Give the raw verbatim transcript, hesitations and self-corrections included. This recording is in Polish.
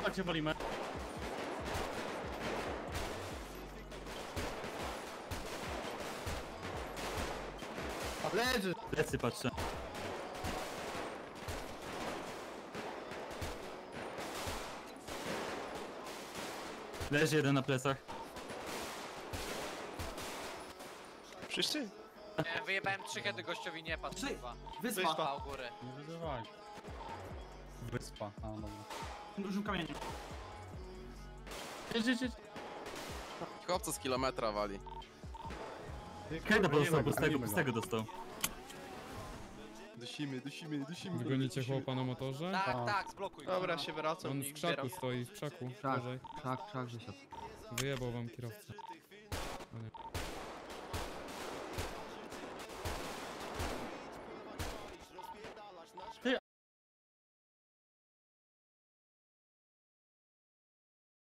Chodźcie, walimy. Leży! Lecy patrzę. Leży jeden na plecach. Wszyscy? Nie, wyjebałem trzy hedy gościowi, nie patrz, Trzy. kurwa. Wyspa. Wyspa u góry. Nie wyzywaj. Wyspa, a dobra. W tym dużym kamieniu. Jedź, jedź, jedź. Chłopca z kilometra wali. Kajda dostał, pustego, pustego dostał. Dusimy, dusimy, dusimy. Wygonicie chłopa na motorze? Tak, tak, zblokuj go. Dobra, się wracam On i w krzaku zbieram. stoi, w krzaku. Krzak, Uważaj. krzak, krzak wysiadł. Wyjebał wam kierowcę.